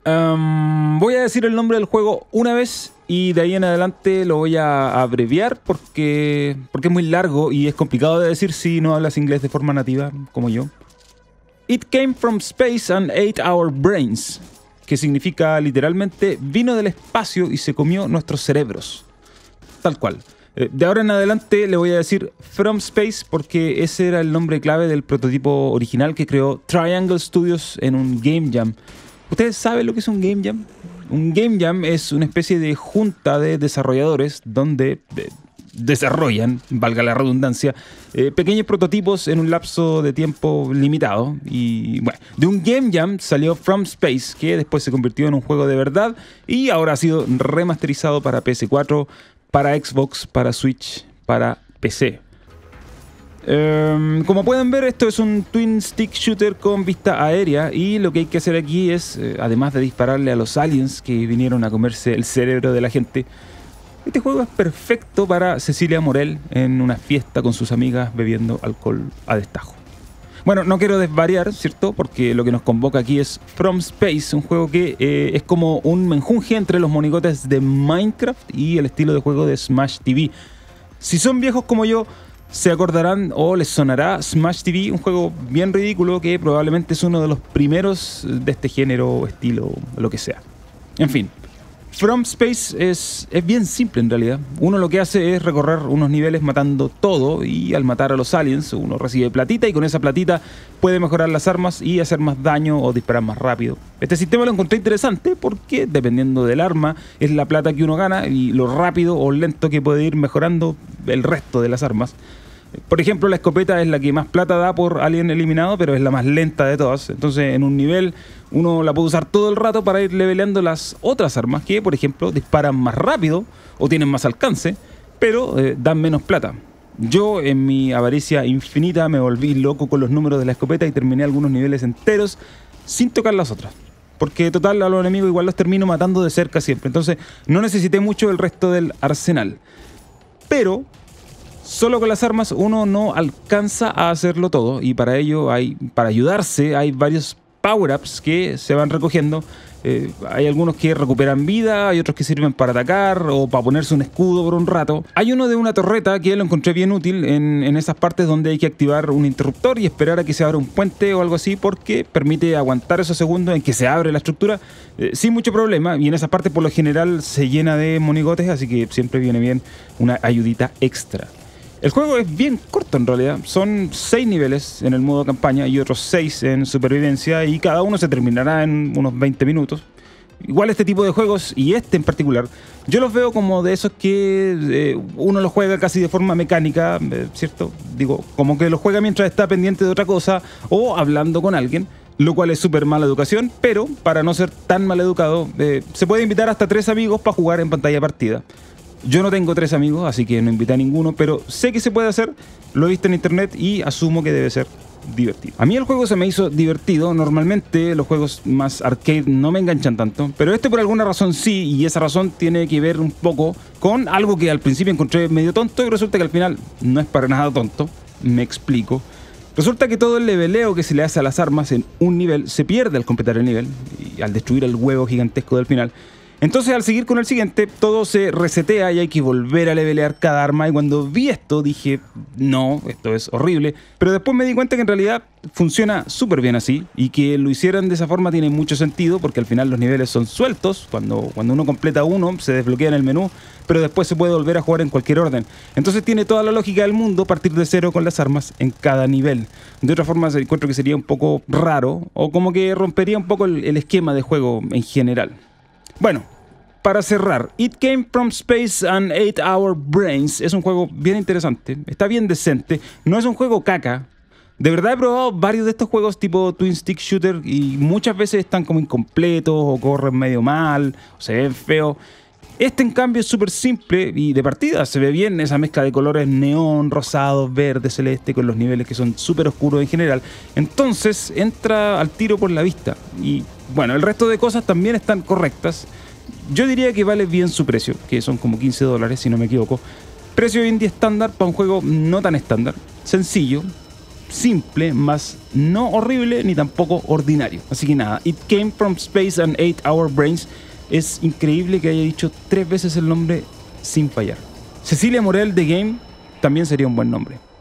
Voy a decir el nombre del juego una vez y de ahí en adelante lo voy a abreviar porque es muy largo y es complicado de decir si no hablas inglés de forma nativa como yo. It came from space and ate our brains, que significa literalmente vino del espacio y se comió nuestros cerebros. Tal cual. De ahora en adelante le voy a decir From Space porque ese era el nombre clave del prototipo original que creó Triangle Studios en un Game Jam. ¿Ustedes saben lo que es un Game Jam? Un Game Jam es una especie de junta de desarrolladores donde desarrollan, valga la redundancia, pequeños prototipos en un lapso de tiempo limitado. Y bueno, de un Game Jam salió From Space, que después se convirtió en un juego de verdad y ahora ha sido remasterizado para PS4, para Xbox, para Switch, para PC. Como pueden ver, esto es un twin stick shooter con vista aérea y lo que hay que hacer aquí es, además de dispararle a los aliens que vinieron a comerse el cerebro de la gente, este juego es perfecto para Cecilia Morel en una fiesta con sus amigas bebiendo alcohol a destajo. Bueno, no quiero desvariar, ¿cierto? Porque lo que nos convoca aquí es From Space, un juego que es como un menjunje entre los monigotes de Minecraft y el estilo de juego de Smash TV. Si son viejos como yo, se acordarán o les sonará Smash TV, un juego bien ridículo que probablemente es uno de los primeros de este género, estilo, lo que sea. En fin. From Space es bien simple en realidad. Uno lo que hace es recorrer unos niveles matando todo y al matar a los aliens uno recibe platita y con esa platita puede mejorar las armas y hacer más daño o disparar más rápido. Este sistema lo encontré interesante porque dependiendo del arma es la plata que uno gana y lo rápido o lento que puede ir mejorando el resto de las armas. Por ejemplo, la escopeta es la que más plata da por alien eliminado, pero es la más lenta de todas. Entonces, en un nivel, uno la puede usar todo el rato para ir leveleando las otras armas que, por ejemplo, disparan más rápido o tienen más alcance, pero dan menos plata. Yo, en mi avaricia infinita, me volví loco con los números de la escopeta y terminé algunos niveles enteros sin tocar las otras. Porque, total, a los enemigos igual los termino matando de cerca siempre. Entonces, no necesité mucho el resto del arsenal. Pero solo con las armas uno no alcanza a hacerlo todo y para ello para ayudarse hay varios power-ups que se van recogiendo. Hay algunos que recuperan vida, hay otros que sirven para atacar o para ponerse un escudo por un rato. Hay uno de una torreta que lo encontré bien útil en esas partes donde hay que activar un interruptor y esperar a que se abra un puente o algo así porque permite aguantar esos segundos en que se abre la estructura sin mucho problema y en esas partes por lo general se llena de monigotes, así que siempre viene bien una ayudita extra. El juego es bien corto en realidad, son 6 niveles en el modo campaña y otros 6 en supervivencia y cada uno se terminará en unos 20 minutos. Igual este tipo de juegos, y este en particular, yo los veo como de esos que uno los juega casi de forma mecánica, ¿cierto? Digo, como que los juega mientras está pendiente de otra cosa o hablando con alguien, lo cual es súper mala educación, pero para no ser tan mal educado, se puede invitar hasta 3 amigos para jugar en pantalla partida. Yo no tengo 3 amigos, así que no invité a ninguno, pero sé que se puede hacer, lo he visto en internet y asumo que debe ser divertido. A mí el juego se me hizo divertido, normalmente los juegos más arcade no me enganchan tanto, pero este por alguna razón sí, y esa razón tiene que ver un poco con algo que al principio encontré medio tonto y resulta que al final no es para nada tonto, me explico. Resulta que todo el leveleo que se le hace a las armas en un nivel se pierde al completar el nivel y al destruir el huevo gigantesco del final. Entonces al seguir con el siguiente, todo se resetea y hay que volver a levelear cada arma. Y cuando vi esto dije, no, esto es horrible. Pero después me di cuenta que en realidad funciona súper bien así. Y que lo hicieran de esa forma tiene mucho sentido porque al final los niveles son sueltos. Cuando uno completa uno se desbloquea en el menú, pero después se puede volver a jugar en cualquier orden. Entonces tiene toda la lógica del mundo partir de cero con las armas en cada nivel. De otra forma encuentro que sería un poco raro o como que rompería un poco el esquema de juego en general. Bueno, para cerrar, It Came From Space and Ate Our Brains es un juego bien interesante, está bien decente, no es un juego caca. De verdad he probado varios de estos juegos tipo Twin Stick Shooter y muchas veces están como incompletos o corren medio mal o se ven feos. Este en cambio es súper simple y de partida se ve bien esa mezcla de colores neón, rosado, verde, celeste con los niveles que son súper oscuros en general. Entonces entra al tiro por la vista y bueno, el resto de cosas también están correctas. Yo diría que vale bien su precio, que son como $15 si no me equivoco. Precio indie estándar para un juego no tan estándar, sencillo, simple, más no horrible ni tampoco ordinario. Así que nada, It Came From Space and Ate Our Brains. Es increíble que haya dicho 3 veces el nombre sin fallar. Cecilia Morel The Game también sería un buen nombre.